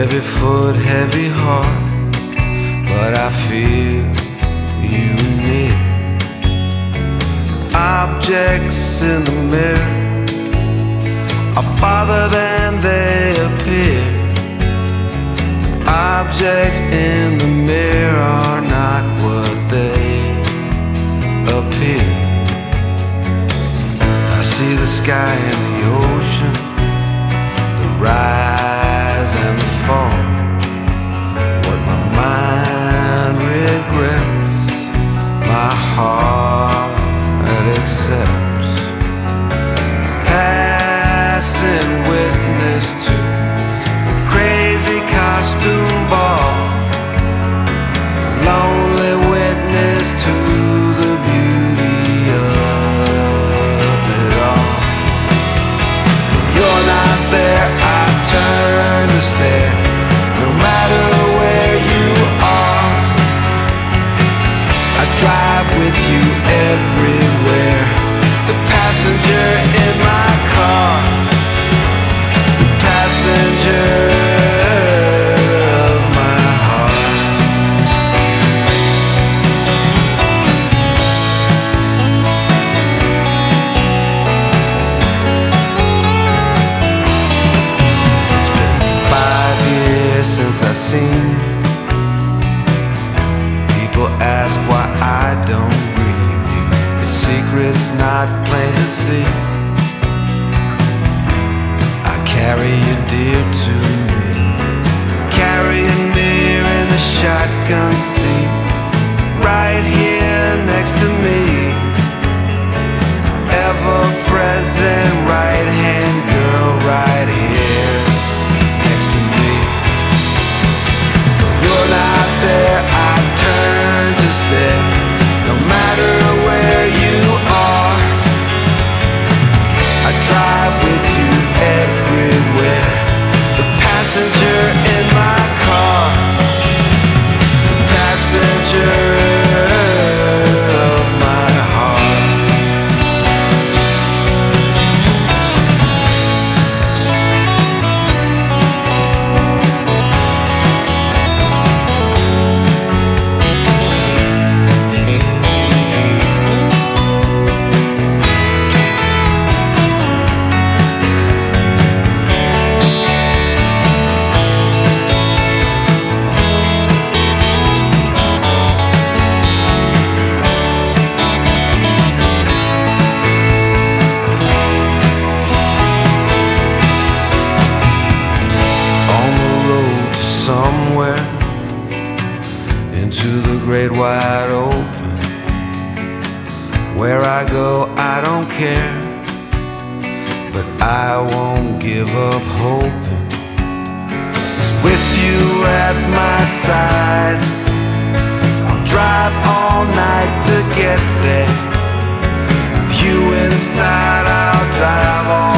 Heavy foot, heavy heart, but I feel you near. Objects in the mirror are farther than they appear. Objects in the mirror are not what they appear. I see the sky and the ocean, the rise and the fall. What my mind regrets, my heart accepts. Passing witness to the crazy costume ball, lonely witness to the beauty of it all. When you're not there, I turn to stare. No matter where you are, I drive with you everywhere. The passenger in my car, the passenger of my heart. It's been 5 years since I've seen you. People ask why I don't grieve you. The secret's not plain to see. I carry you dear to me, carry you near in the shotgun seat, right here next to me, ever present right hand girl, right here next to me. You're not there, I turn to stare. No matter where you are, I drive with you everywhere. The passenger in my car, the passenger of my heart. Somewhere into the great wide open. Where I go, I don't care, but I won't give up hoping. With you at my side, I'll drive all night to get there. With you inside, I'll drive all